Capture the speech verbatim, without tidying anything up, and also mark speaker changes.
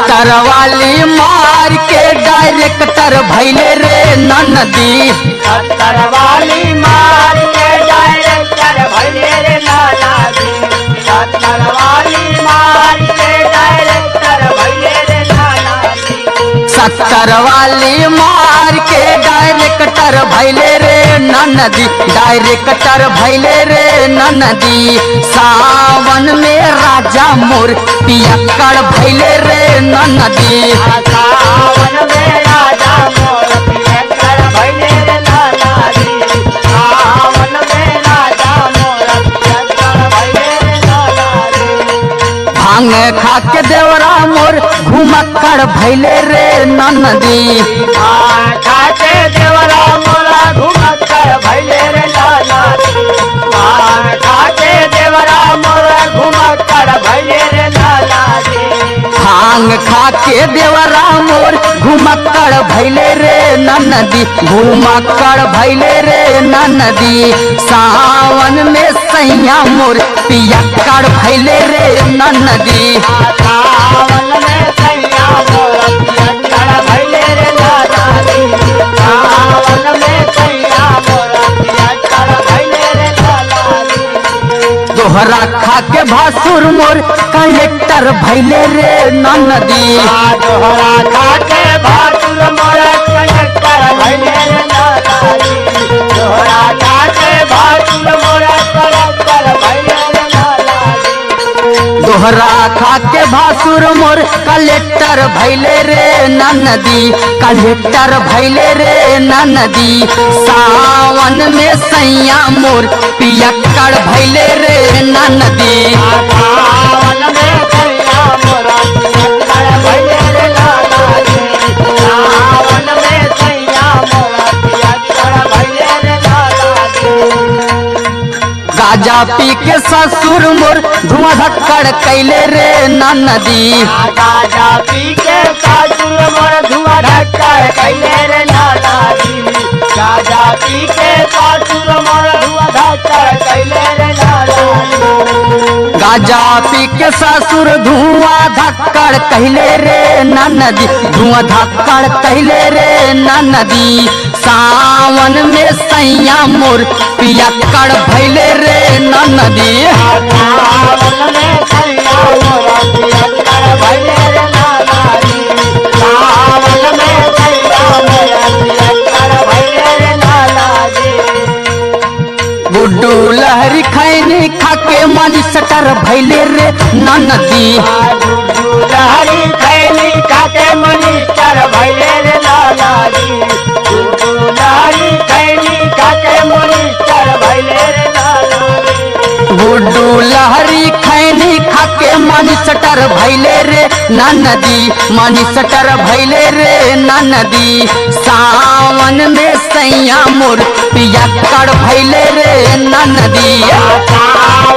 Speaker 1: सत्तर वाली मार के डायरेक्टर भैले रे ननदी।
Speaker 2: सत्तर वाली मार के डायरेक्टर भैले रे ननदी। सत्तर वाली मार के डायरेक्टर भैले रे ननदी।
Speaker 1: सत्तर वाली मार के डायरेक्टर भैले रे ननदी। डायरेक्टर भैले रे ननदी। सावन में राजा मोर पियक्कड़ भैले रे ननदी।
Speaker 2: सावन में राजा मोर पियक्कड़ भैले रे ननदी। सावन में राजा मोर पियक्कड़ भैले रे ननदी।
Speaker 1: भांग खा के देवरा मोर घुमक्कड़ भैले रे ननदी।
Speaker 2: भांग खा के देवरा मोरा घुमक्कड़ भैले रे ननदी। भांग खा के देवरा मोरा घुमक्कड़ भैले रे ननदी।
Speaker 1: भांग खा के देवरा मोर घुमक्कड़ भैले रे ननदी। घुमक्कड़ भैले रे ननदी। सावन में सैया मोर पियक्कड़ भैले रे ननदी।
Speaker 2: सावन में सैया मोर पियक्कड़ भैले रे ननदी। सावन में सैया मोर पियक्कड़ भैले रे ननदी।
Speaker 1: दोहरा खा के भासुर मोर कलेक्टर भैले रे ननदी।
Speaker 2: दोहरा खा के भासुर मोर कलेक्टर भैले रे ननदी। दोहरा खा के भासुर मोर कलेक्टर भैले रे ननदी।
Speaker 1: दोहरा खा के भासुर मोर कलेक्टर भैले रे ननदी। कलेक्टर भैले रे ननदी। सावन में सैया मोर पियक्कड़ भैले रे ननदी।
Speaker 2: सावन में सैया मोर पियक्कड़ भैले रे ननदी। सावन में सैया मोर पियक्कड़ भैले रे ननदी।
Speaker 1: गाजा पी के ससुर मोर धुआं धक्कड़ कैले रे ननदी।
Speaker 2: गाजा पी के ससुर मोर धुआं धक्कड़ कैले रे ननदी। गाजा पी के ससुर मोर धुआं धक्कड़ कैले रे ननदी।
Speaker 1: गाजा पी के ससुर धुआं धक्कड़ कहले रे ननदी। धुआं धक्कड़ कहले रे ननदी। सावन में सैया मोर पियक्कड़ भैले रे ननदी।
Speaker 2: सावन में सैया मोर पियक्कड़ भैले रे ननदी। सावन में सैया मोर पियक्कड़ भैले रे ननदी।
Speaker 1: गुड्डू लहरी खैनी खाके माली सटर भैले रे ननदी।
Speaker 2: गुड्डू लहरी खैनी खाके मनिस्टर भैले रे ननदी। गुड्डू लहरी खैनी खाके मनिस्टर भैले रे ननदी।
Speaker 1: गुड्डू लहरी खैनी खाके मानी सटर भैले रे ननदी। मानी सटर भैले रे ननदी। सावन में सैया मोर पियक्कड़ भैले रे ननदी।